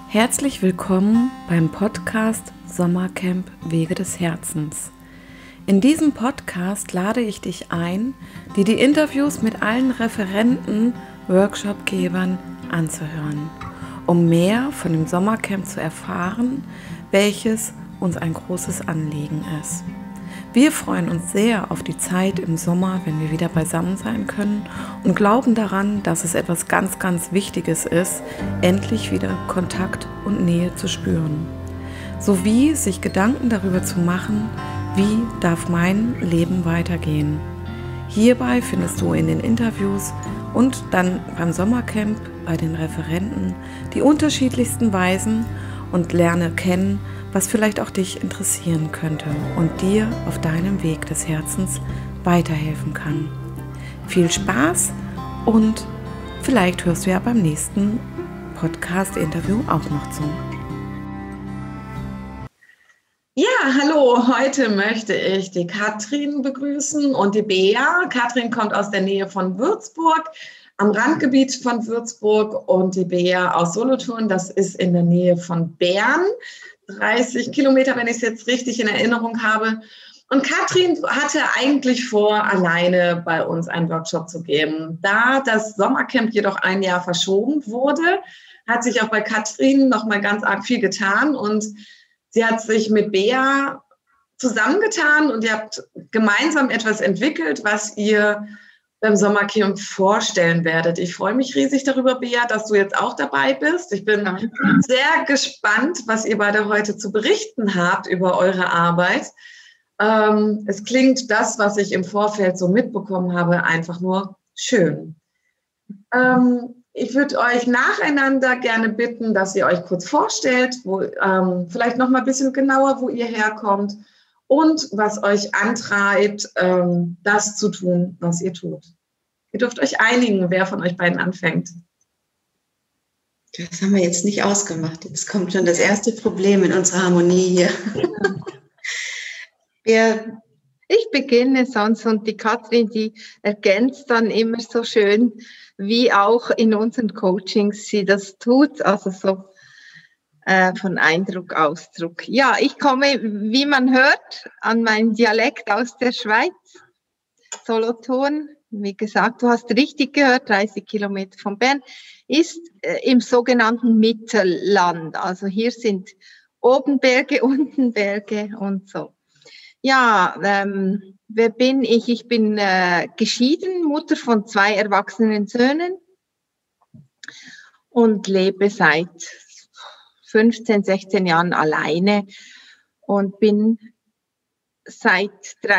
Herzlich willkommen beim Podcast Sommercamp Wege des Herzens. In diesem Podcast lade ich dich ein, dir die Interviews mit allen Referenten, Workshopgebern anzuhören, um mehr von dem Sommercamp zu erfahren, welches uns ein großes Anliegen ist. Wir freuen uns sehr auf die Zeit im Sommer, wenn wir wieder beisammen sein können und glauben daran, dass es etwas ganz, ganz Wichtiges ist, endlich wieder Kontakt und Nähe zu spüren. Sowie sich Gedanken darüber zu machen, wie darf mein Leben weitergehen. Hierbei findest du in den Interviews und dann beim Sommercamp bei den Referenten die unterschiedlichsten Weisen und lerne kennen, was vielleicht auch dich interessieren könnte und dir auf deinem Weg des Herzens weiterhelfen kann. Viel Spaß und vielleicht hörst du ja beim nächsten Podcast-Interview auch noch zu. Ja, hallo, heute möchte ich die Katrin begrüßen und die Bea. Katrin kommt aus der Nähe von Würzburg, am Randgebiet von Würzburg, und die Bea aus Solothurn, das ist in der Nähe von Bern. 30 Kilometer, wenn ich es jetzt richtig in Erinnerung habe. Und Katrin hatte eigentlich vor, alleine bei uns einen Workshop zu geben. Da das Sommercamp jedoch ein Jahr verschoben wurde, hat sich auch bei Katrin noch mal ganz arg viel getan. Und sie hat sich mit Bea zusammengetan und ihr habt gemeinsam etwas entwickelt, was ihr beim Sommercamp vorstellen werdet. Ich freue mich riesig darüber, Bea, dass du jetzt auch dabei bist. Ich bin sehr gespannt, was ihr beide heute zu berichten habt über eure Arbeit. Es klingt das, was ich im Vorfeld so mitbekommen habe, einfach nur schön. Ich würde euch nacheinander gerne bitten, dass ihr euch kurz vorstellt, vielleicht noch mal ein bisschen genauer, wo ihr herkommt und was euch antreibt, das zu tun, was ihr tut. Ihr dürft euch einigen, wer von euch beiden anfängt. Das haben wir jetzt nicht ausgemacht. Jetzt kommt schon das erste Problem in unserer Harmonie hier. Ich beginne sonst und die Katrin, die ergänzt dann immer so schön, wie auch in unseren Coachings sie das tut, also so von Eindruck, Ausdruck. Ja, ich komme, wie man hört, an meinen Dialekt aus der Schweiz, Solothurn. Wie gesagt, du hast richtig gehört, 30 Kilometer von Bern, ist im sogenannten Mittelland. Also hier sind oben Berge, unten Berge und so. Ja, wer bin ich? Ich bin geschieden, Mutter von 2 erwachsenen Söhnen und lebe seit 15, 16 Jahren alleine und bin seit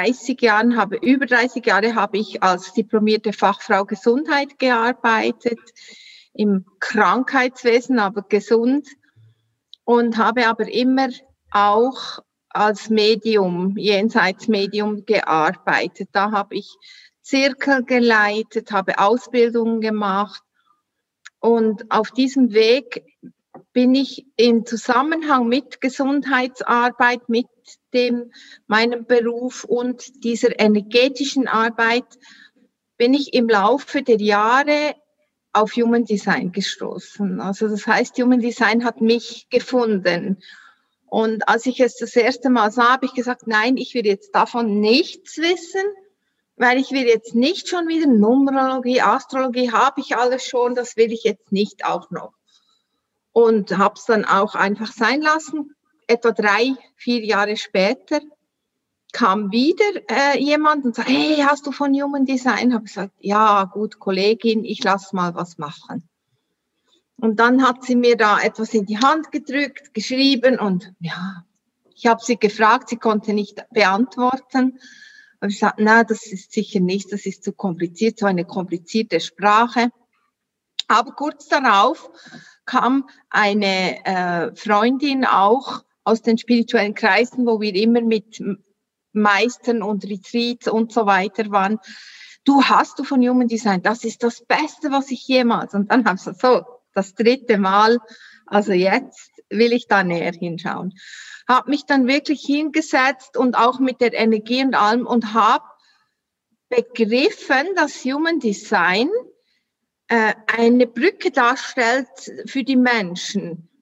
über 30 Jahre habe ich als diplomierte Fachfrau Gesundheit gearbeitet, im Krankheitswesen, aber gesund, und habe aber immer auch als Medium, Jenseitsmedium gearbeitet. Da habe ich Zirkel geleitet, habe Ausbildungen gemacht, und auf diesem Weg bin ich im Zusammenhang mit Gesundheitsarbeit, mit meinem Beruf und dieser energetischen Arbeit, bin ich im Laufe der Jahre auf Human Design gestoßen. Also das heißt, Human Design hat mich gefunden. Und als ich es das erste Mal sah, habe ich gesagt, nein, ich will jetzt davon nichts wissen, weil ich will jetzt nicht schon wieder Numerologie, Astrologie, habe ich alles schon, das will ich jetzt nicht auch noch. Und habe es dann auch einfach sein lassen. Etwa 3, 4 Jahre später kam wieder jemand und sagte, hey, hast du von Human Design? Habe ich gesagt, ja, gut, Kollegin, ich lass mal was machen. Und dann hat sie mir da etwas in die Hand gedrückt, geschrieben, und ja, ich habe sie gefragt, sie konnte nicht beantworten. Aber ich sagte, na, das ist sicher nicht, das ist zu kompliziert, so eine komplizierte Sprache. Aber kurz darauf kam eine Freundin auch aus den spirituellen Kreisen, wo wir immer mit Meistern und Retreats und so weiter waren. Hast du von Human Design? Das ist das Beste, was ich jemals. Und dann habe ich gesagt, so, das 3. Mal, also jetzt will ich da näher hinschauen. Habe mich dann wirklich hingesetzt und auch mit der Energie und allem und habe begriffen, dass Human Design eine Brücke darstellt für die Menschen.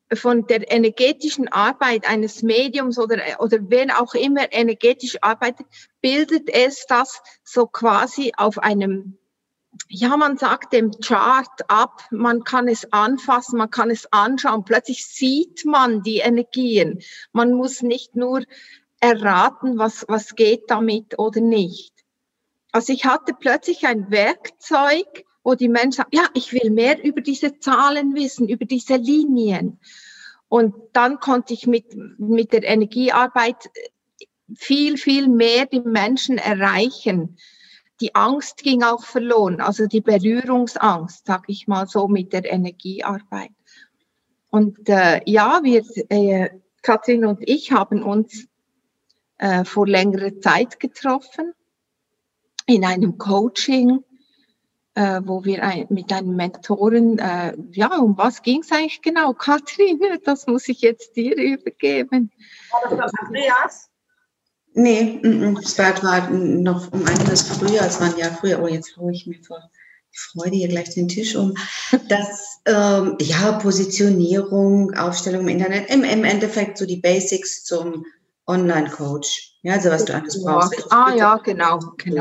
von der energetischen Arbeit eines Mediums oder wer auch immer energetisch arbeitet, bildet es das so quasi auf einem, ja, man sagt dem Chart ab, man kann es anfassen, man kann es anschauen, plötzlich sieht man die Energien. Man muss nicht nur erraten, was geht damit oder nicht. Also ich hatte plötzlich ein Werkzeug, wo die Menschen sagen, ja, ich will mehr über diese Zahlen wissen, über diese Linien. Und dann konnte ich mit der Energiearbeit viel, viel mehr die Menschen erreichen. Die Angst ging auch verloren, also die Berührungsangst, sag ich mal so, mit der Energiearbeit. Und ja, Katrin und ich haben uns vor längerer Zeit getroffen in einem Coaching, wo wir mit einem Mentoren, ja, um was ging es eigentlich genau? Katrin, das muss ich jetzt dir übergeben. War das Andreas? Nee, es war noch um einiges früher, es war ein Jahr früher, oh, jetzt haue ich mir vor Freude hier gleich den Tisch um. Das, ja, Positionierung, Aufstellung im Internet, im Endeffekt so die Basics zum Online-Coach. Ja, also was du alles brauchst. Ja, genau.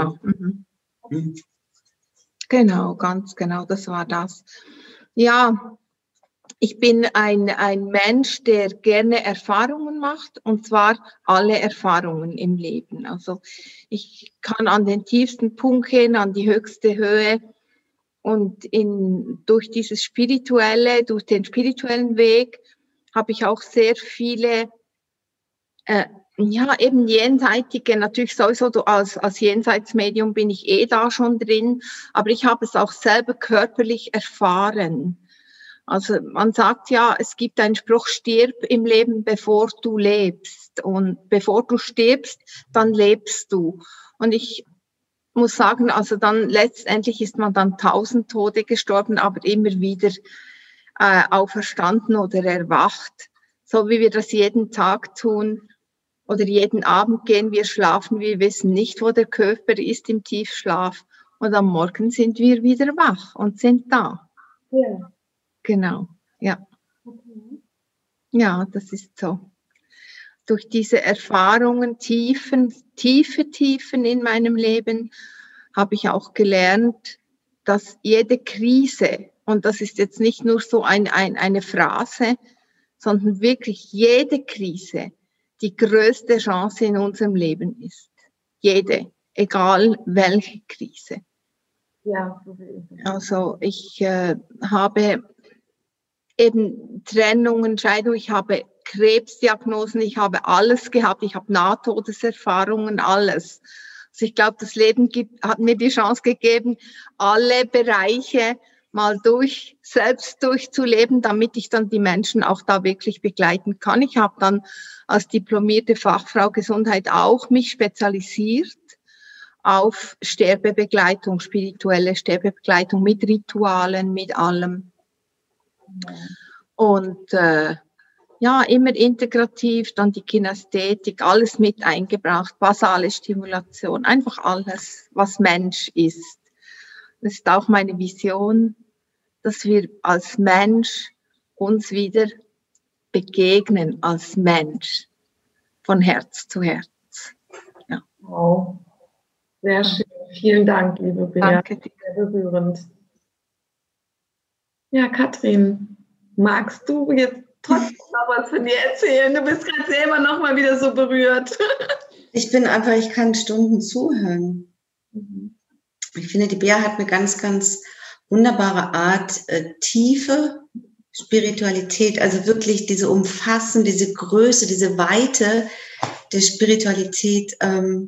Mhm. Genau, ganz genau, das war das. Ja, ich bin ein Mensch, der gerne Erfahrungen macht, und zwar alle Erfahrungen im Leben. Also ich kann an den tiefsten Punkt gehen, an die höchste Höhe, und durch den spirituellen Weg habe ich auch sehr viele ja, eben jenseitige, natürlich sowieso als Jenseitsmedium bin ich da schon drin, aber ich habe es auch selber körperlich erfahren. Also man sagt ja, es gibt einen Spruch, stirb im Leben, bevor du lebst. Und bevor du stirbst, dann lebst du. Und ich muss sagen, also dann letztendlich ist man dann 1000 Tode gestorben, aber immer wieder auferstanden oder erwacht, so wie wir das jeden Tag tun. Oder jeden Abend gehen wir schlafen, wir wissen nicht, wo der Körper ist im Tiefschlaf. Und am Morgen sind wir wieder wach und sind da. Ja. Genau, ja. Okay. Ja, das ist so. Durch diese Erfahrungen, tiefe Tiefen in meinem Leben, habe ich auch gelernt, dass jede Krise, und das ist jetzt nicht nur so eine Phrase, sondern wirklich jede Krise die größte Chance in unserem Leben ist. Jede, egal welche Krise. Ja. Also ich habe eben Trennungen, Scheidungen, ich habe Krebsdiagnosen, ich habe alles gehabt, ich habe Nahtodeserfahrungen, alles. Also ich glaube, das Leben hat mir die Chance gegeben, alle Bereiche mal selbst durchzuleben, damit ich dann die Menschen auch da wirklich begleiten kann. Ich habe dann als diplomierte Fachfrau Gesundheit auch mich spezialisiert auf Sterbebegleitung, spirituelle Sterbebegleitung mit Ritualen, mit allem. Und ja, immer integrativ, dann die Kinästhetik, alles mit eingebracht, basale Stimulation, einfach alles, was Mensch ist. Das ist auch meine Vision, dass wir als Mensch uns wieder begegnen, als Mensch, von Herz zu Herz. Ja. Wow. Sehr schön. Vielen Dank, liebe Bea. Danke dir. Sehr berührend. Ja, Katrin, magst du jetzt trotzdem noch was von dir erzählen? Du bist gerade selber noch mal wieder so berührt. Ich kann Stunden zuhören. Ich finde, die Bea hat eine ganz, ganz wunderbare Art, tiefe Spiritualität, also wirklich diese Umfassen, diese Größe, diese Weite der Spiritualität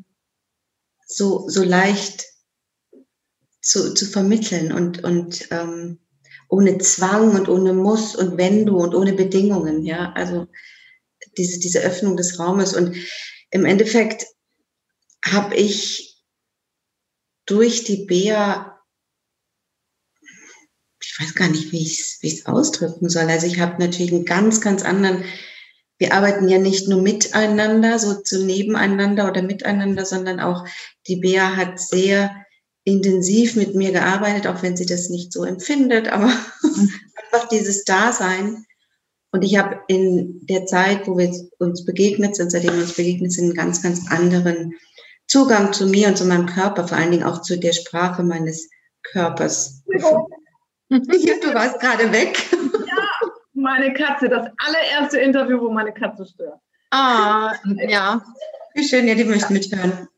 so leicht zu vermitteln und ohne Zwang und ohne Muss und wenn du und ohne Bedingungen, ja, also diese Öffnung des Raumes. Und im Endeffekt habe ich durch die Bea, ich weiß gar nicht, wie ich es ausdrücken soll. Also ich habe natürlich einen ganz, ganz anderen, wir arbeiten ja nicht nur miteinander, so zu nebeneinander oder miteinander, sondern auch die Bea hat sehr intensiv mit mir gearbeitet, auch wenn sie das nicht so empfindet, aber einfach dieses Dasein. Und ich habe in der Zeit, wo wir uns begegnet sind, seitdem wir uns begegnet sind, einen ganz, ganz anderen Zugang zu mir und zu meinem Körper, vor allen Dingen auch zu der Sprache meines Körpers. Ja, du warst gerade weg. Ja, meine Katze, das allererste Interview, wo meine Katze stört. Ah, ja. Wie schön, ja, die möchten mithören.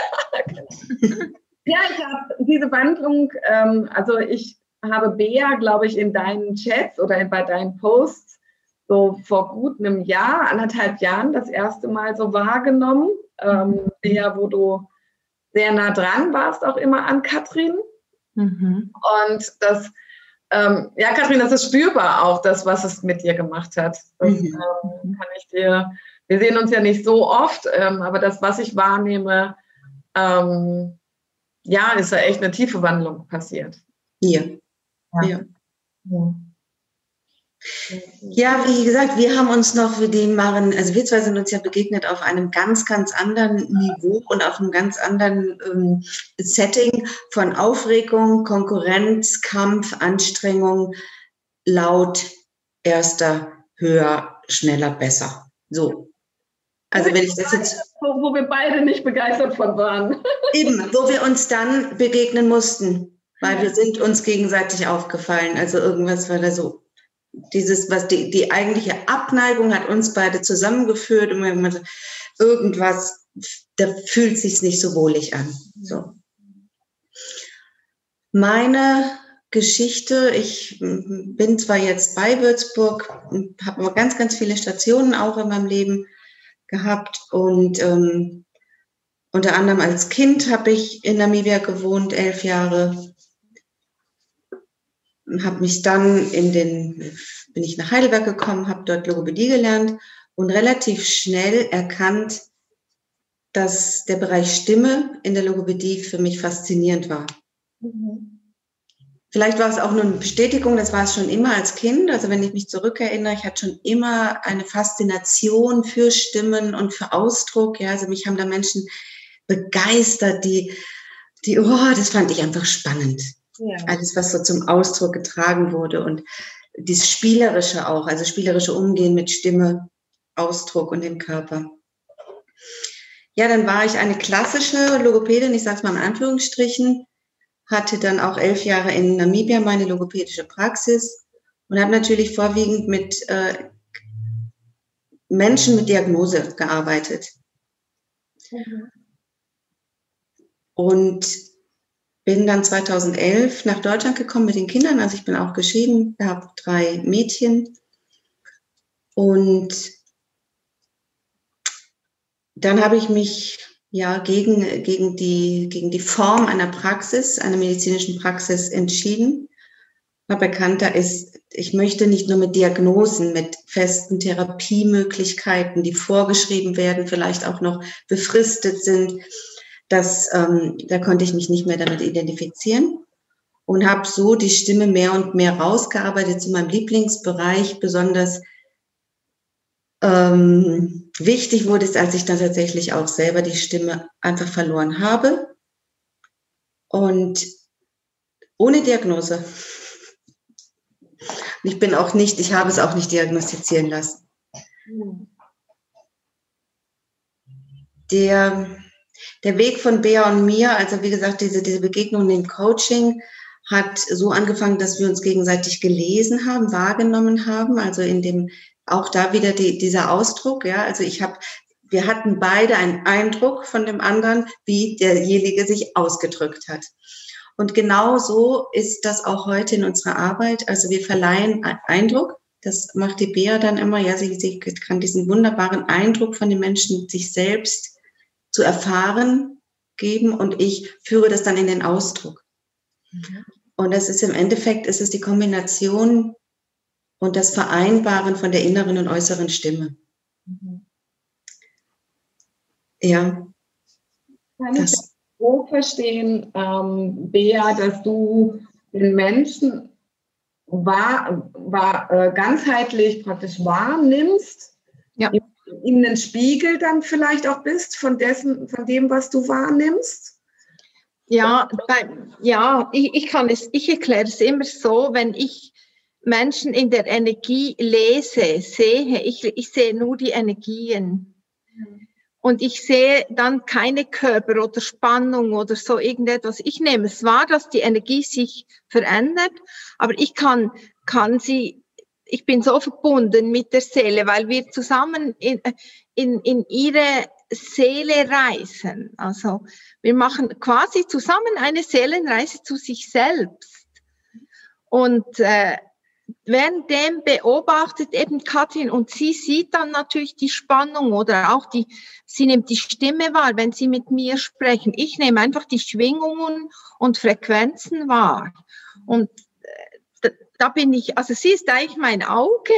Ja, ich habe diese Wandlung, also ich habe Bea, glaube ich, in deinen Chats oder bei deinen Posts so vor gut einem Jahr, 1,5 Jahren das erste Mal so wahrgenommen. Bea, wo du sehr nah dran warst, auch immer an Katrin. Und das, ja, Katrin, das ist spürbar auch, das, was es mit dir gemacht hat. Das kann ich dir, wir sehen uns ja nicht so oft, aber das, was ich wahrnehme, ja, ist da echt eine tiefe Wandlung passiert. Ja. Ja, wie gesagt, wir haben uns noch für die Maren, also wir zwei sind uns ja begegnet auf einem ganz, ganz anderen Niveau und auf einem ganz anderen Setting von Aufregung, Konkurrenz, Kampf, Anstrengung, laut, erster, höher, schneller, besser. So. Also wenn ich das jetzt... Wo wir beide nicht begeistert von waren. Eben, wo wir uns dann begegnen mussten, weil wir sind uns gegenseitig aufgefallen. Also irgendwas war da so... Dieses, was die eigentliche Abneigung hat uns beide zusammengeführt und wenn man irgendwas, da fühlt sich's nicht so wohlig an. So. Meine Geschichte, ich bin zwar jetzt bei Würzburg, habe aber ganz, ganz viele Stationen auch in meinem Leben gehabt und unter anderem als Kind habe ich in Namibia gewohnt, 11 Jahre. Habe mich dann bin ich nach Heidelberg gekommen, habe dort Logopädie gelernt und relativ schnell erkannt, dass der Bereich Stimme in der Logopädie für mich faszinierend war. Vielleicht war es auch nur eine Bestätigung, das war es schon immer als Kind. Also wenn ich mich zurückerinnere, ich hatte schon immer eine Faszination für Stimmen und für Ausdruck. Ja, also mich haben da Menschen begeistert, das fand ich einfach spannend. Ja. Alles, was so zum Ausdruck getragen wurde und dieses Spielerische auch, also spielerische Umgehen mit Stimme, Ausdruck und dem Körper. Ja, dann war ich eine klassische Logopädin, ich sage es mal in Anführungsstrichen, hatte dann auch 11 Jahre in Namibia meine logopädische Praxis und habe natürlich vorwiegend mit Menschen mit Diagnose gearbeitet. Und bin dann 2011 nach Deutschland gekommen mit den Kindern, also ich bin auch geschieden, habe 3 Mädchen und dann habe ich mich ja gegen die Form einer Praxis, einer medizinischen Praxis entschieden. Habe erkannt, ich möchte nicht nur mit Diagnosen, mit festen Therapiemöglichkeiten, die vorgeschrieben werden, vielleicht auch noch befristet sind. Da konnte ich mich nicht mehr damit identifizieren und habe so die Stimme mehr und mehr rausgearbeitet zu meinem Lieblingsbereich. Besonders wichtig wurde es, als ich dann tatsächlich auch selber die Stimme einfach verloren habe und ohne Diagnose. Ich habe es auch nicht diagnostizieren lassen. Der Weg von Bea und mir, also wie gesagt, diese Begegnung im Coaching hat so angefangen, dass wir uns gegenseitig gelesen haben, wahrgenommen haben, also auch da wieder dieser Ausdruck, ja, also wir hatten beide einen Eindruck von dem anderen, wie derjenige sich ausgedrückt hat. Und genau so ist das auch heute in unserer Arbeit, also wir verleihen Eindruck, das macht die Bea dann immer, ja, sie kann diesen wunderbaren Eindruck von den Menschen sich selbst zu erfahren geben und ich führe das dann in den Ausdruck. Und das ist im Endeffekt, ist es die Kombination und das Vereinbaren von der inneren und äußeren Stimme. Ja. Kann ich das so verstehen, Bea, dass du den Menschen ganzheitlich praktisch wahrnimmst, ja. Ihm einen Spiegel dann vielleicht auch bist von dem, was du wahrnimmst? Ja, ich erkläre es immer so, wenn ich Menschen in der Energie lese, sehe, ich sehe nur die Energien. Und ich sehe dann keine Körper oder Spannung oder so irgendetwas. Ich nehme es wahr, dass die Energie sich verändert, aber ich kann sie, ich bin so verbunden mit der Seele, weil wir zusammen in ihre Seele reisen. Also wir machen quasi zusammen eine Seelenreise zu sich selbst. Und währenddem beobachtet eben Katrin und sie sieht dann natürlich die Spannung oder auch sie nimmt die Stimme wahr, wenn sie mit mir sprechen. Ich nehme einfach die Schwingungen und Frequenzen wahr. Und da bin ich, also sie ist eigentlich mein Auge,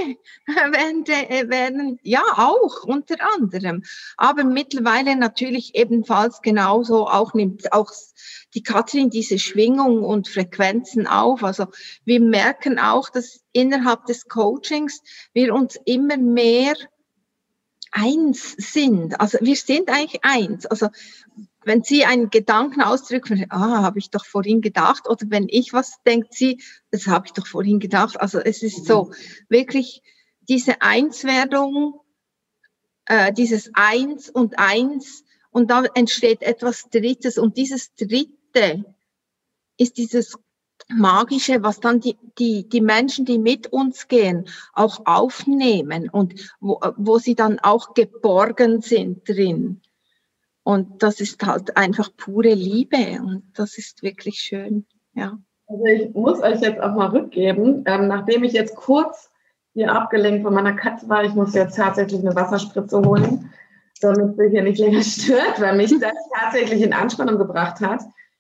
ja auch unter anderem, aber mittlerweile natürlich ebenfalls genauso nimmt auch die Katrin diese Schwingung und Frequenzen auf. Also wir merken auch, dass innerhalb des Coachings wir uns immer mehr eins sind. Also wir sind eigentlich eins. Also wenn sie einen Gedanken ausdrücken, habe ich doch vorhin gedacht, oder wenn ich was denkt sie, das habe ich doch vorhin gedacht. Also es ist so wirklich diese Einswerdung, dieses Eins und Eins, und da entsteht etwas Drittes, und dieses Dritte ist dieses Magische, was dann die Menschen, die mit uns gehen, auch aufnehmen und wo sie dann auch geborgen sind drin. Und das ist halt einfach pure Liebe und das ist wirklich schön, ja. Also ich muss euch jetzt auch mal rückgeben, nachdem ich jetzt kurz hier abgelenkt von meiner Katze war, ich muss jetzt tatsächlich eine Wasserspritze holen, damit sie hier nicht länger stört, weil mich das tatsächlich in Anspannung gebracht hat.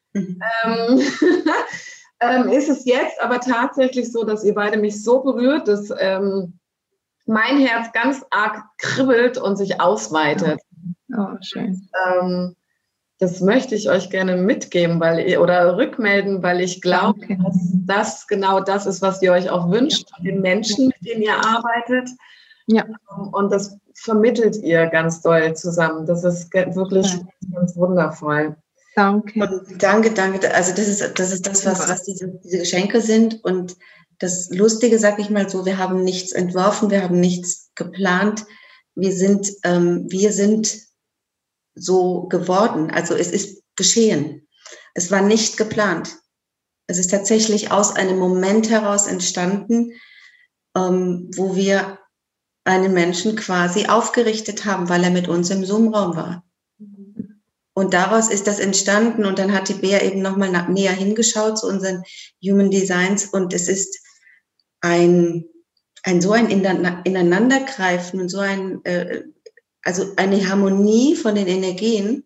Ist es jetzt aber tatsächlich so, dass ihr beide mich so berührt, dass mein Herz ganz arg kribbelt und sich ausweitet. Oh, schön. Das möchte ich euch gerne mitgeben, oder rückmelden, weil ich glaube, dass das genau das ist, was ihr euch auch wünscht, von den Menschen, mit denen ihr arbeitet. Ja. Und das vermittelt ihr ganz doll zusammen. Das ist wirklich ganz wundervoll. Danke. Und danke. Also das ist das, was diese Geschenke sind. Und das Lustige, sag ich mal so, wir haben nichts entworfen, wir haben nichts geplant. Wir sind so geworden. Also es ist geschehen. Es war nicht geplant. Es ist tatsächlich aus einem Moment heraus entstanden, wo wir einen Menschen quasi aufgerichtet haben, weil er mit uns im Zoom-Raum war. Und daraus ist das entstanden und dann hat die Bea eben nochmal näher hingeschaut zu unseren Human Designs und es ist ein Ineinandergreifen und so also eine Harmonie von den Energien.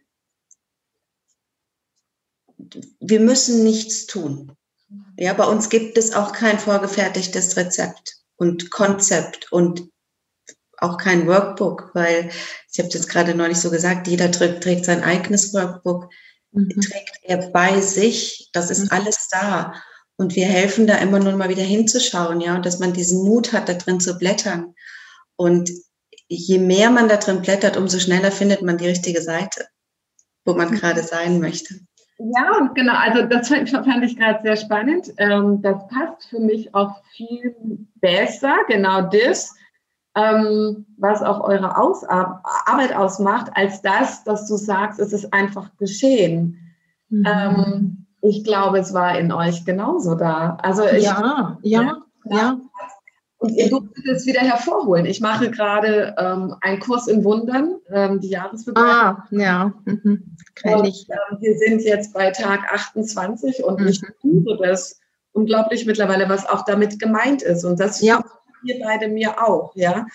Wir müssen nichts tun. Ja, bei uns gibt es auch kein vorgefertigtes Rezept und Konzept und auch kein Workbook, weil, ich habe es jetzt gerade neulich so gesagt, jeder trägt sein eigenes Workbook, trägt er bei sich, das ist alles da. Und wir helfen da immer nur mal wieder hinzuschauen, ja, und dass man diesen Mut hat, da drin zu blättern. Und je mehr man da drin blättert, umso schneller findet man die richtige Seite, wo man gerade sein möchte. Ja, genau, also das fand ich gerade sehr spannend. Das passt für mich auch viel besser, genau das, was auch eure Arbeit ausmacht, als das, dass du sagst, es ist einfach geschehen. Ich glaube, es war in euch genauso da. Also ja. Und ihr durftet es wieder hervorholen. Ich mache gerade einen Kurs in Wundern, die Jahresbegleitung. Kenn ich. Wir sind jetzt bei Tag 28 und ich spüre das unglaublich mittlerweile, was auch damit gemeint ist. Und das ihr beide mir auch. Ja?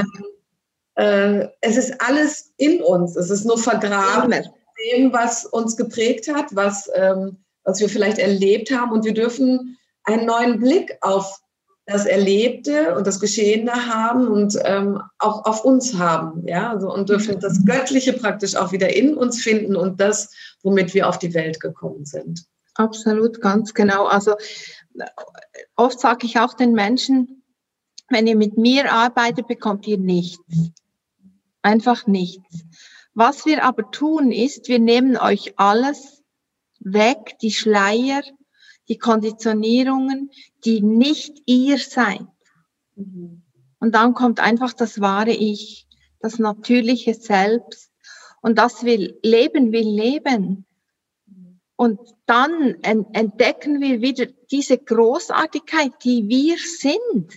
Es ist alles in uns. Es ist nur vergraben in dem, was uns geprägt hat, was wir vielleicht erlebt haben. Und wir dürfen einen neuen Blick auf das Erlebte und das Geschehene haben und auch auf uns haben, ja, also, und dürfen das Göttliche praktisch auch wieder in uns finden und das, womit wir auf die Welt gekommen sind. Absolut, ganz genau. Also oft sage ich auch den Menschen, wenn ihr mit mir arbeitet, bekommt ihr nichts. Einfach nichts. Was wir aber tun ist, wir nehmen euch alles weg, die Schleier, die Konditionierungen, die nicht ihr seid. Und dann kommt einfach das wahre Ich, das natürliche Selbst. Und das will leben. Und dann entdecken wir wieder diese Großartigkeit, die wir sind.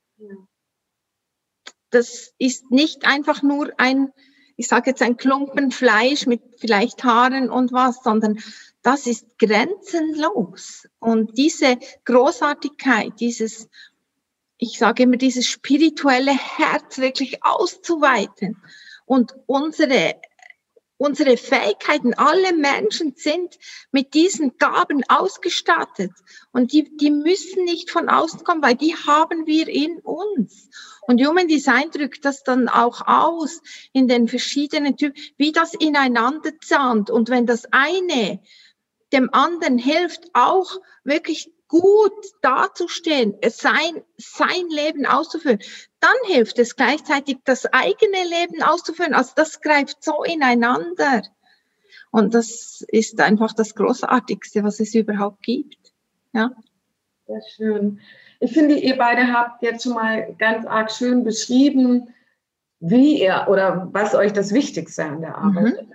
Das ist nicht einfach nur ich sage jetzt ein Klumpen Fleisch mit vielleicht Haaren und was, sondern das ist grenzenlos. Und diese Großartigkeit, ich sage immer, dieses spirituelle Herz wirklich auszuweiten und unsere Fähigkeiten, alle Menschen sind mit diesen Gaben ausgestattet und die müssen nicht von außen kommen, weil die haben wir in uns. Und Human Design drückt das dann auch aus in den verschiedenen Typen, wie das ineinander zahnt. Und wenn das eine dem anderen hilft, auch wirklich gut dazustehen, sein Leben auszuführen, dann hilft es gleichzeitig, das eigene Leben auszuführen. Also das greift so ineinander. Und das ist einfach das Großartigste, was es überhaupt gibt. Ja. Sehr schön. Ich finde, ihr beide habt jetzt schon mal ganz arg schön beschrieben, wie ihr oder was euch das Wichtigste an der Arbeit ist.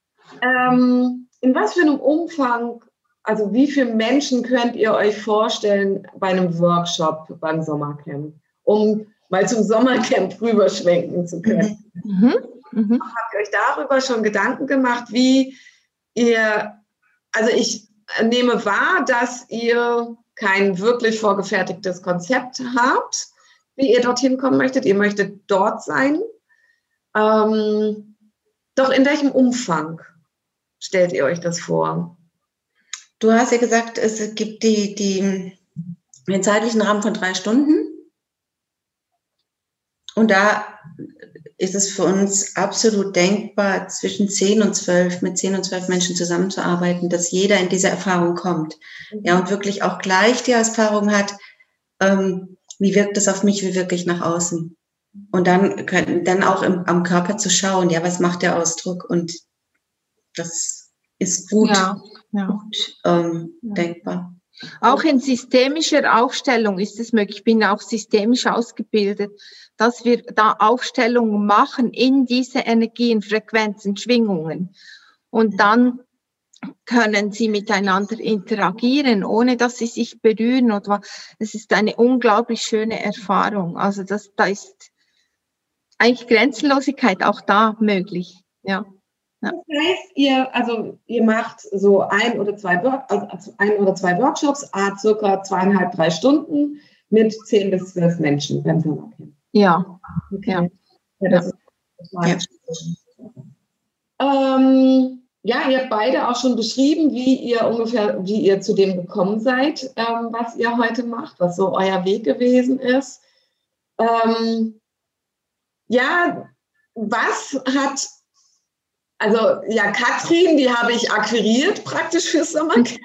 In was für einem Umfang, also wie viele Menschen könnt ihr euch vorstellen bei einem Workshop beim Sommercamp, um mal zum Sommercamp rüberschwenken zu können? Habt ihr euch darüber schon Gedanken gemacht, wie ihr, also ich nehme wahr, dass ihr kein wirklich vorgefertigtes Konzept habt, wie ihr dorthin kommen möchtet. Ihr möchtet dort sein. Doch in welchem Umfang stellt ihr euch das vor? Du hast ja gesagt, es gibt den zeitlichen Rahmen von 3 Stunden. Und da ist es für uns absolut denkbar, zwischen 10 und 12, mit 10 und 12 Menschen zusammenzuarbeiten, dass jeder in diese Erfahrung kommt. Ja, und wirklich auch gleich die Erfahrung hat, wie wirkt es auf mich, wie wirke ich nach außen? Und dann auch am Körper zu schauen, ja, was macht der Ausdruck? Und das ist gut, denkbar. Auch in systemischer Aufstellung ist es möglich. Ich bin auch systemisch ausgebildet, dass wir da Aufstellungen machen in diese Energien, Frequenzen, Schwingungen. Und dann können sie miteinander interagieren, ohne dass sie sich berühren. Es ist eine unglaublich schöne Erfahrung. Also da ist eigentlich Grenzenlosigkeit auch da möglich. Ja. Das heißt, ihr macht so ein oder zwei Workshops, circa 2,5, 3 Stunden mit 10 bis 12 Menschen beim Sommercamp. Ja. Okay. Ja, ihr habt beide auch schon beschrieben, wie ihr zu dem gekommen seid, was ihr heute macht, was so euer Weg gewesen ist. Katrin, die habe ich akquiriert praktisch fürs Sommercamp.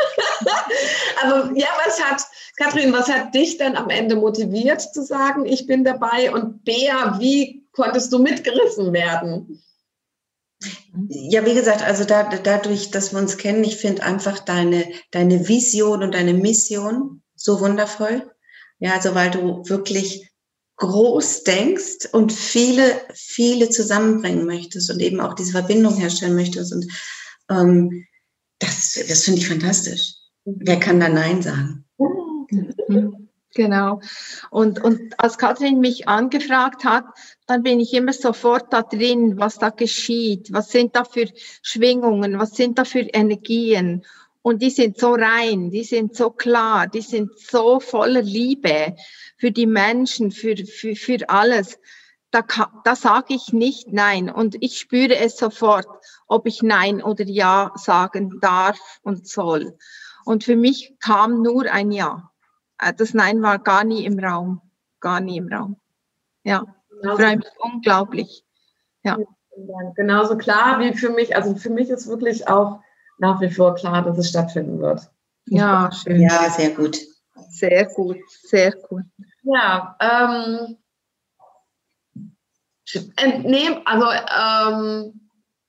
Katrin, was hat dich dann am Ende motiviert zu sagen, ich bin dabei? Und Bea, wie konntest du mitgerissen werden? Ja, wie gesagt, also dadurch, dass wir uns kennen, ich finde einfach deine Vision und deine Mission so wundervoll. Ja, also weil du wirklich groß denkst und viele zusammenbringen möchtest und eben auch diese Verbindung herstellen möchtest. Und das finde ich fantastisch. Wer kann da Nein sagen? Genau. Und als Katrin mich angefragt hat, dann bin ich immer sofort da drin, was da geschieht. Was sind da für Schwingungen? Was sind da für Energien? Und die sind so rein, die sind so klar, die sind so voller Liebe für die Menschen, für alles. Da sage ich nicht Nein. Und ich spüre es sofort, ob ich Nein oder Ja sagen darf und soll. Und für mich kam nur ein Ja. Das Nein war gar nie im Raum. Gar nie im Raum. Ja, ich freue mich unglaublich. Ja. Genauso klar wie für mich. Also für mich ist wirklich auch nach wie vor klar, dass es stattfinden wird. Ja, schön. Ja, sehr gut. Sehr gut, sehr gut. Ja,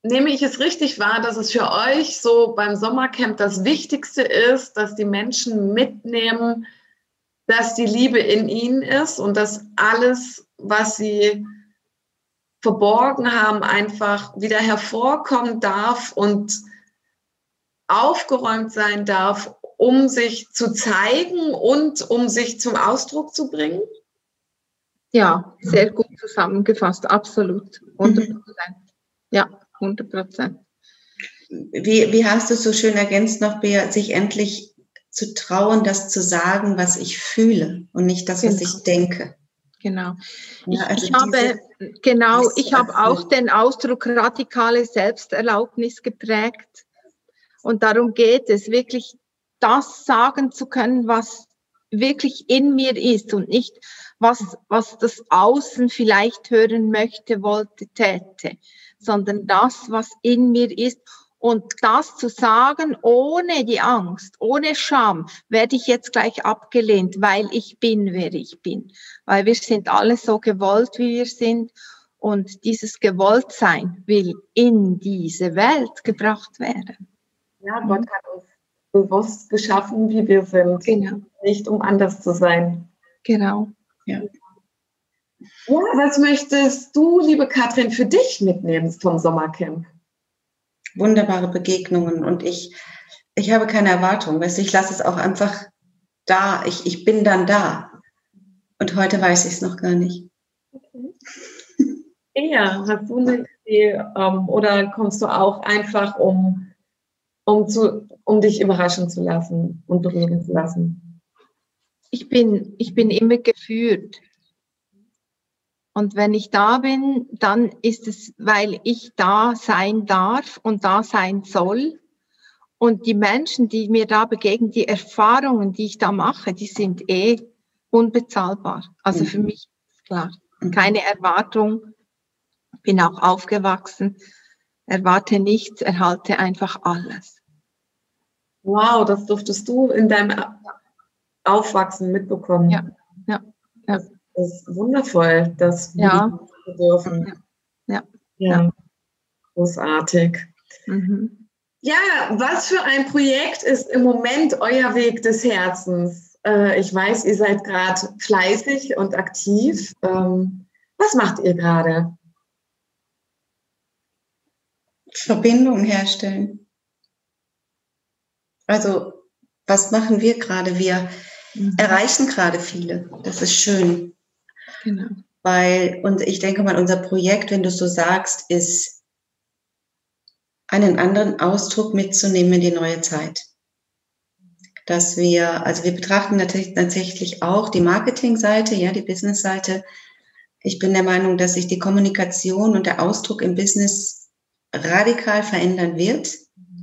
nehme ich es richtig wahr, dass es für euch so beim Sommercamp das Wichtigste ist, dass die Menschen mitnehmen, dass die Liebe in ihnen ist und dass alles, was sie verborgen haben, einfach wieder hervorkommen darf und aufgeräumt sein darf, um sich zu zeigen und um sich zum Ausdruck zu bringen? Ja, sehr gut zusammengefasst, absolut, 100%. Ja, 100%. Wie hast du so schön ergänzt noch, Bea, sich endlich zu trauen, das zu sagen, was ich fühle und nicht das, was ich denke. Genau. Ja, also ich habe auch den Ausdruck radikale Selbsterlaubnis geprägt. Und darum geht es, wirklich das sagen zu können, was wirklich in mir ist und nicht, was das Außen vielleicht hören möchte, wollte, täte, sondern das, was in mir ist. Und das zu sagen, ohne die Angst, ohne Scham, werde ich jetzt gleich abgelehnt, weil ich bin, wer ich bin. Weil wir sind alle so gewollt, wie wir sind. Und dieses Gewolltsein will in diese Welt gebracht werden. Ja, Gott hat uns bewusst geschaffen, wie wir sind. Genau. Nicht um anders zu sein. Genau. Ja. Ja, was möchtest du, liebe Katrin, für dich mitnehmen vom Sommercamp? Wunderbare Begegnungen und ich habe keine Erwartung, weißt du, ich lasse es auch einfach da, ich bin dann da und heute weiß ich es noch gar nicht. Okay. Ja, hast du eine Idee oder kommst du auch einfach, um dich überraschen zu lassen und berühren zu lassen? Ich bin immer geführt. Und wenn ich da bin, dann ist es, weil ich da sein darf und da sein soll. Und die Menschen, die mir da begegnen, die Erfahrungen, die ich da mache, die sind unbezahlbar. Also für mich ist klar, keine Erwartung, bin auch aufgewachsen, erwarte nichts, erhalte einfach alles. Wow, das durftest du in deinem Aufwachsen mitbekommen. Ja. Das ist wundervoll, das wir dürfen. Ja. Großartig. Mhm. Ja, was für ein Projekt ist im Moment euer Weg des Herzens? Ich weiß, ihr seid gerade fleißig und aktiv. Was macht ihr gerade? Verbindung herstellen. Also, was machen wir gerade? Wir erreichen gerade viele. Das ist schön. Genau. Und ich denke mal, unser Projekt, wenn du so sagst, ist, einen anderen Ausdruck mitzunehmen in die neue Zeit. Dass wir betrachten natürlich tatsächlich auch die Marketingseite, ja, die Businessseite. Ich bin der Meinung, dass sich die Kommunikation und der Ausdruck im Business radikal verändern wird.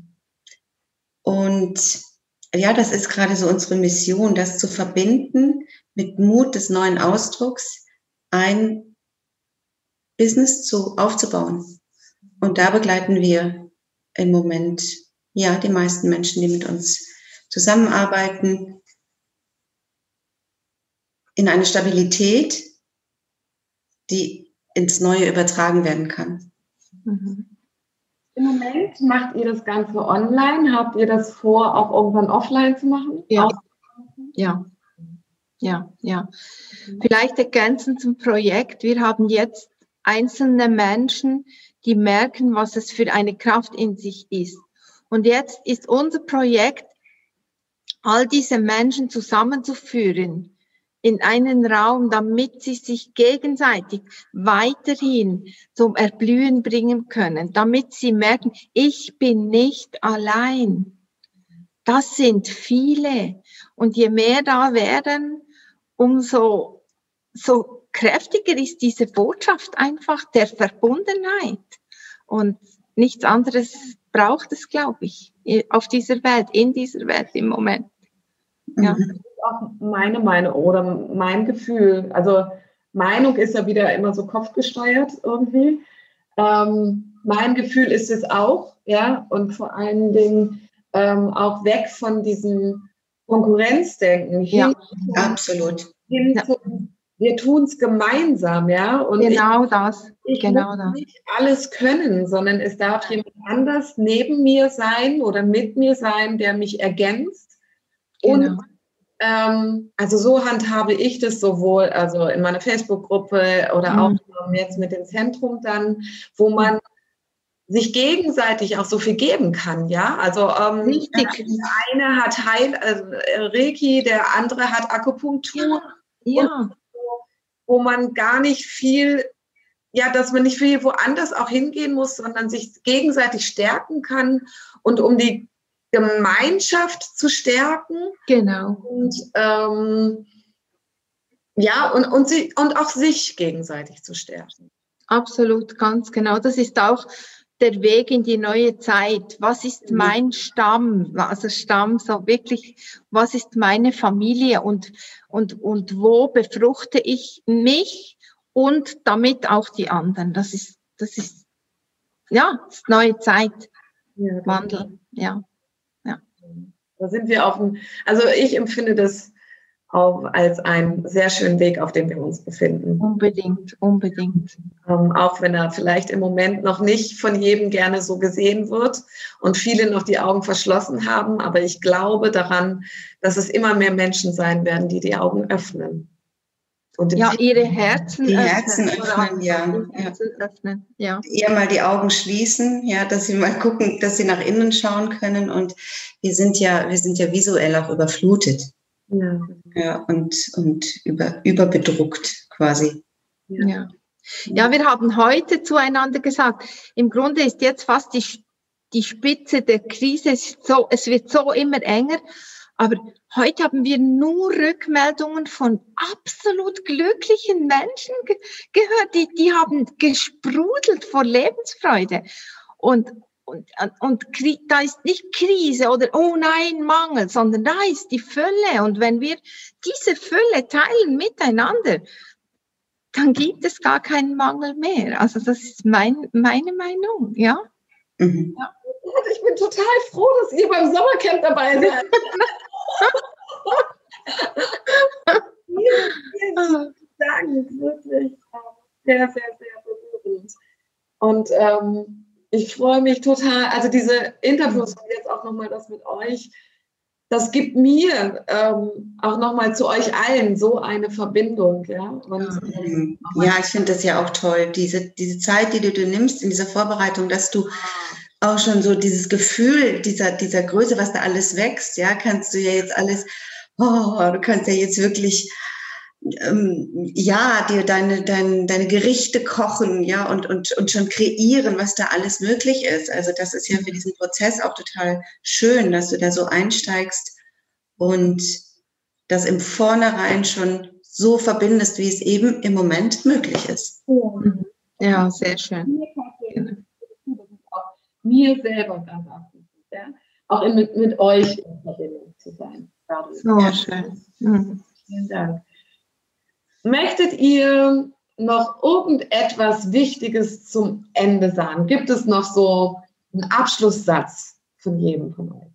Und ja, das ist gerade so unsere Mission, das zu verbinden mit Mut des neuen Ausdrucks, ein Business aufzubauen. Und da begleiten wir im Moment, ja, die meisten Menschen, die mit uns zusammenarbeiten, in eine Stabilität, die ins Neue übertragen werden kann. Mhm. Im Moment macht ihr das Ganze online. Habt ihr das vor, auch irgendwann offline zu machen? Ja. Vielleicht ergänzend zum Projekt. Wir haben jetzt einzelne Menschen, die merken, was es für eine Kraft in sich ist. Und jetzt ist unser Projekt, all diese Menschen zusammenzuführen in einen Raum, damit sie sich gegenseitig weiterhin zum Erblühen bringen können, damit sie merken, ich bin nicht allein. Das sind viele. Und je mehr da werden, umso so kräftiger ist diese Botschaft einfach der Verbundenheit. Und nichts anderes braucht es, glaube ich, auf dieser Welt, in dieser Welt im Moment. Ja. Das ist auch meine Meinung oder mein Gefühl. Also Meinung ist ja wieder immer so kopfgesteuert irgendwie. Mein Gefühl ist es auch, ja, und vor allen Dingen auch weg von diesem Konkurrenzdenken. Ja, absolut. Hin zum wir tun es gemeinsam, ja. Und Genau ich muss nicht alles können, sondern es darf jemand anders neben mir sein oder mit mir sein, der mich ergänzt. Genau. Und also so handhabe ich das sowohl also in meiner Facebook-Gruppe oder auch jetzt mit dem Zentrum dann, wo man sich gegenseitig auch so viel geben kann, ja. Also Richtig. der eine hat Reiki, der andere hat Akupunktur. Ja. Und wo man gar nicht viel, ja, dass man nicht viel woanders auch hingehen muss, sondern sich gegenseitig stärken kann und um die Gemeinschaft zu stärken. Genau. Und ja, und auch sich gegenseitig zu stärken. Absolut, ganz genau. Das ist auch der Weg in die neue Zeit. Was ist mein Stamm? Also Stamm, so wirklich, was ist meine Familie und wo befruchte ich mich und damit auch die anderen? Das ist neue Zeit. Ja, Wandel, ja. Da sind wir also ich empfinde das auch als einen sehr schönen Weg, auf dem wir uns befinden. Unbedingt. Auch wenn er vielleicht im Moment noch nicht von jedem gerne so gesehen wird und viele noch die Augen verschlossen haben. Aber ich glaube daran, dass es immer mehr Menschen sein werden, die die Augen öffnen. Und ihre Herzen öffnen, ja. Eher mal die Augen schließen, ja, dass sie mal gucken, dass sie nach innen schauen können. Und wir sind ja visuell auch überflutet. Ja, und überbedruckt quasi. Ja, wir haben heute zueinander gesagt, im Grunde ist jetzt fast die Spitze der Krise, es wird so immer enger, aber heute haben wir nur Rückmeldungen von absolut glücklichen Menschen gehört, die haben gesprudelt vor Lebensfreude und da ist nicht Krise oder oh nein, Mangel, sondern da ist die Fülle. Und wenn wir diese Fülle teilen miteinander, dann gibt es gar keinen Mangel mehr. Also das ist meine Meinung, ja. Mhm. Ja. Ich bin total froh, dass ihr beim Sommercamp dabei seid. Vielen Dank, wirklich sehr, sehr, sehr berührend. Und ich freue mich total, also diese Interviews und jetzt auch nochmal das mit euch, das gibt mir auch nochmal zu euch allen so eine Verbindung. Ja, und, ich finde das ja auch toll, diese Zeit, die du nimmst in dieser Vorbereitung, dass du auch schon so dieses Gefühl dieser Größe, was da alles wächst, ja, kannst du ja jetzt alles, du kannst ja jetzt wirklich dir deine Gerichte kochen, ja, und schon kreieren, was da alles möglich ist. Also das ist ja für diesen Prozess auch total schön, dass du da so einsteigst und das im Vornherein schon so verbindest, wie es eben im Moment möglich ist. Ja, sehr schön. Mir selber ganz aktiv, ja, auch mit euch in Verbindung zu sein. So schön. Vielen Dank. Möchtet ihr noch irgendetwas Wichtiges zum Ende sagen? Gibt es noch so einen Abschlusssatz von jedem von euch?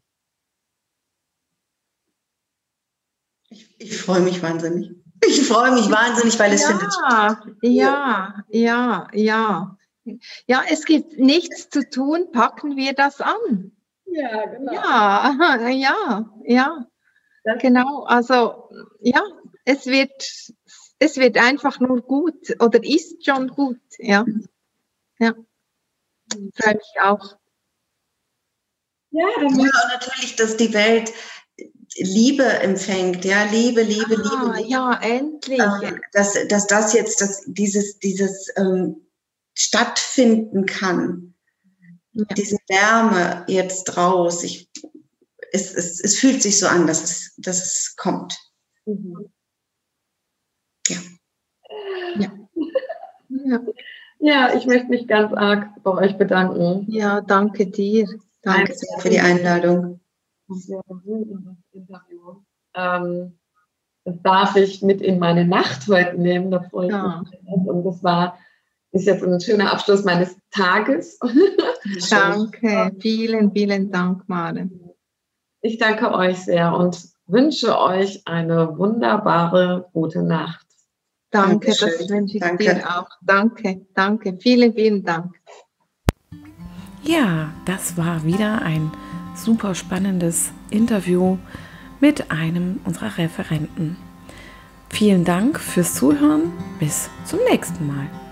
Ich freue mich wahnsinnig. Weil es findet statt. Ja, es gibt nichts zu tun, packen wir das an. Ja, genau. Ja. Genau, also ja, es wird einfach nur gut oder ist schon gut, ja. Freue mich auch. Ja, und natürlich, dass die Welt Liebe empfängt, ja, Liebe. Ja, endlich. Dass das jetzt, dieses stattfinden kann. Ja. Diese Wärme jetzt raus. Es fühlt sich so an, dass es kommt. Ja, ich möchte mich ganz arg bei euch bedanken. Ja, danke dir. Danke sehr für die Einladung. Das darf ich mit in meine Nacht heute nehmen. Da freue ich mich. Und das ist jetzt ein schöner Abschluss meines Tages. Danke, vielen Dank, Maren. Ich danke euch sehr und wünsche euch eine wunderbare gute Nacht. Danke, Dankeschön. das wünsche ich Danke. dir auch. Danke. Vielen, vielen Dank. Ja, das war wieder ein super spannendes Interview mit einem unserer Referenten. Vielen Dank fürs Zuhören. Bis zum nächsten Mal.